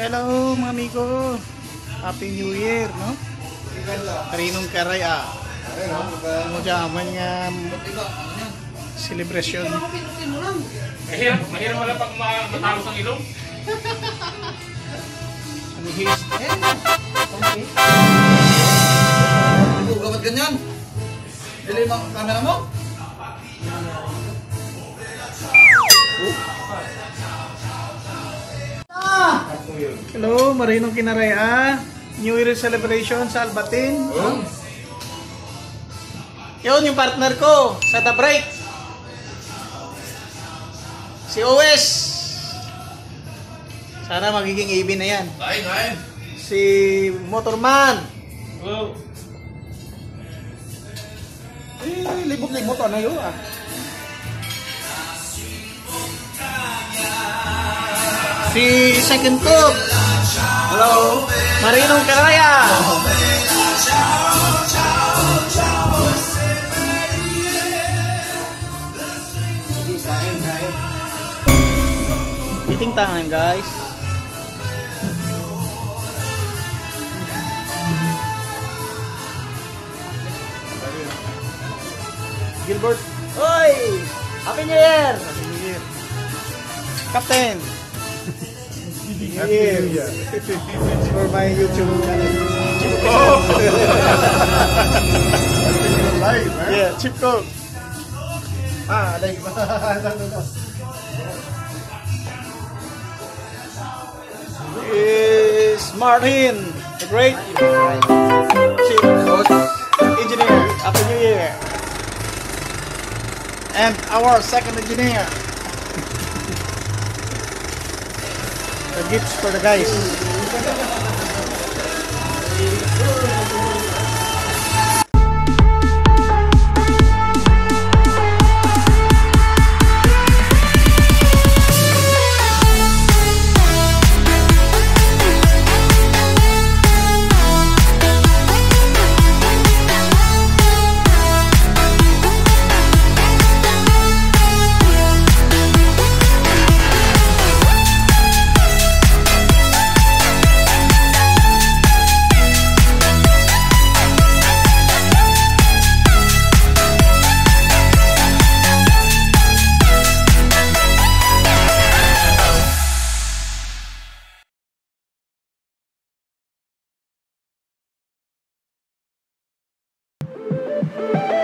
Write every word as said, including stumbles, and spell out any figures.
Hello mga amigo. Happy New Year, no? Karinong karay ah. Ano jaman nga celebration. Mahirap, mahirap wala pag matapos ang ilong. Ano his? Ito, gabat ganyan. Dili mo ang camera mo? Hello, Marinong Kinaray ah. New Year celebration sa Albatin. Oh. Yun yung partner ko sa The Break. Si O S. Sana magiging A B na yan. Kain, kain. Si Motorman. Oh. Eh, libot-libot ano yun ah. Si Second Cook. Hello. Marinong Karaya. Eating time, guys. Gilbert. Oi! Happy New Year! Happy New Year. Captain. Happy New Year. For my YouTube channel. Oh. Live, eh? Yeah, Chip Cook. Ah, live. Is Martin, the great Chief Engineer. Happy New Year. And our second engineer. The gifts for the guys. Thank you.